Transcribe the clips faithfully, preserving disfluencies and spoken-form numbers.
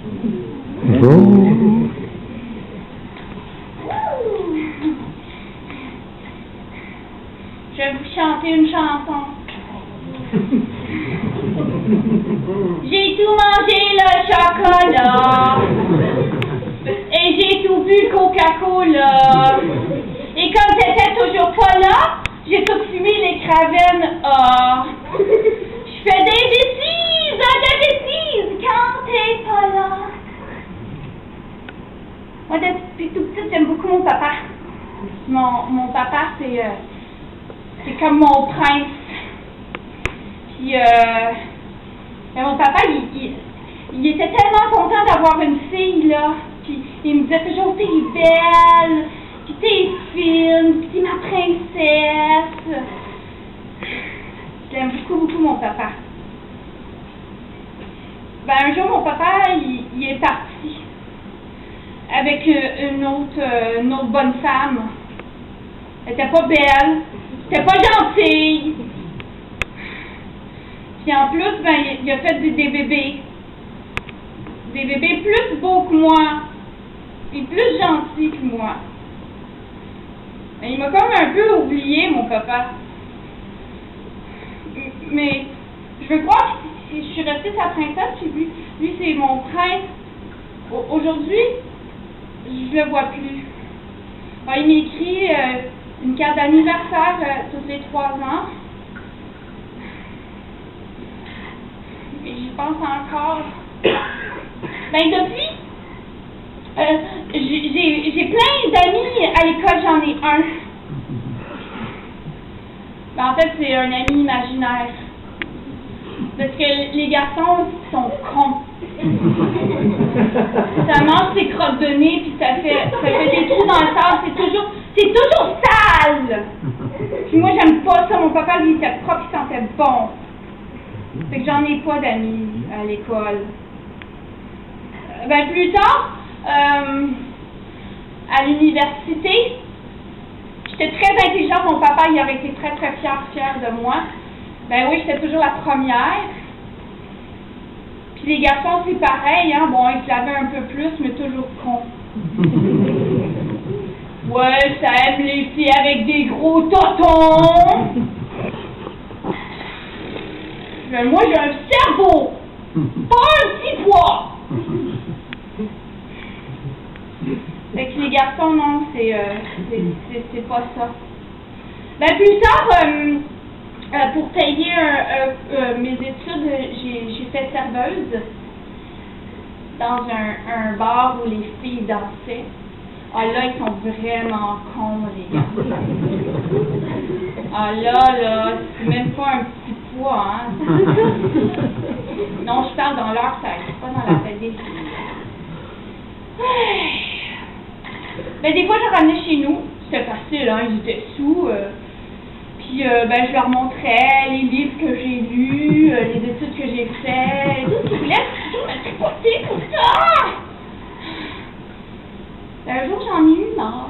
Oh. Je vais vous chanter une chanson. J'ai tout mangé le chocolat et j'ai tout bu le Coca-Cola. Et comme t'étais toujours pas là, j'ai tout fumé les Craven. Ah, je fais des bêtises, des bêtises quand t'es pas là. Moi, depuis tout petit, j'aime beaucoup mon papa. Mon, mon papa, c'est euh, c'est comme mon prince. Puis, euh, ben mon papa, il, il, il était tellement content d'avoir une fille, là. Puis, il me disait toujours, t'es belle, puis t'es fine, puis t'es ma princesse. J'aime beaucoup, beaucoup mon papa. Ben, un jour, mon papa, il, il est parti avec une autre, une autre bonne femme. Elle était pas belle, elle était pas gentille. Puis en plus, ben, il a fait des, des bébés. Des bébés plus beaux que moi. Et plus gentils que moi. Ben, il m'a comme un peu oublié, mon papa. Mais je veux croire que je suis restée sa princesse, puis lui, lui c'est mon prince. Aujourd'hui, je le vois plus. Alors, il m'écrit euh, une carte d'anniversaire euh, toutes les trois ans. Et j'y pense encore. Ben depuis, euh, j'ai plein d'amis à l'école, j'en ai un. Ben, en fait, c'est un ami imaginaire. Parce que les garçons sont cons. Ça mange ses crottes de nez, puis ça fait, ça fait des trous dans le sable. C'est toujours, c'est toujours sale. Puis moi, j'aime pas ça. Mon papa, lui, il était propre, il sentait bon. Fait que j'en ai pas d'amis à l'école. Ben, plus tard, euh, à l'université, j'étais très intelligente. Mon papa, il avait été très, très fier, fier de moi. Ben oui, j'étais toujours la première. Puis les garçons, c'est pareil, hein. Bon, ils se lavaient un peu plus, mais toujours con. Ouais, ça aime les filles avec des gros totons. Mais moi, j'ai un cerveau, pas un petit poids. Fait que les garçons, non, c'est euh, c'est pas ça. Ben plus tard, euh, euh, pour payer euh, euh, euh, mes études, j'ai fait serveuse dans un, un bar où les filles dansaient. Ah là, ils sont vraiment cons, les gars. Ah là, là, c'est même pas un petit poids, hein. Non, je parle dans leur tête, pas dans la tête des filles. Ben, des fois, je ramenais chez nous. C'était facile, hein, ils étaient sous. Euh, puis, euh, ben, je leur montrais les livres que j'ai lus, euh, les études que j'ai faites. Tout ce qu'ils voulaient, toujours me tripoter pour ça. Ben, un jour, j'en ai eu marre.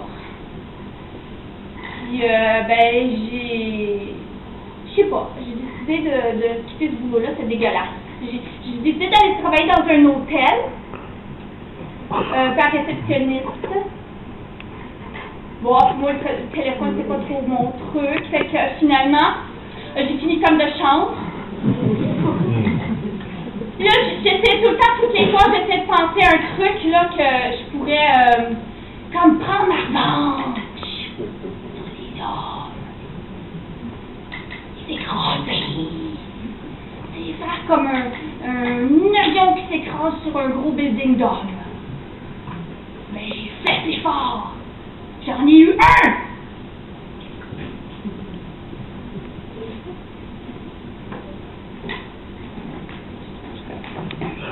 Puis, euh, ben, j'ai... Je sais pas, j'ai décidé de, de quitter ce boulot-là, c'est dégueulasse. J'ai décidé d'aller travailler dans un hôtel, euh, par réceptionniste. Bon, moi, le téléphone, c'est pas trop mon truc, fait que finalement, euh, j'ai fini comme de chambre. Puis là, j'essaie tout le temps, toutes les fois, j'essaie de penser à un truc, là, que je pourrais, euh, comme prendre ma revanche sur les hommes. S'écraser. C'est faire comme un, un avion qui s'écrase sur un gros building d'hommes. Mais j'ai fait l'effort. J'en ai eu un!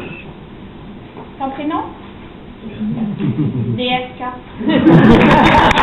Ton prénom? D S K.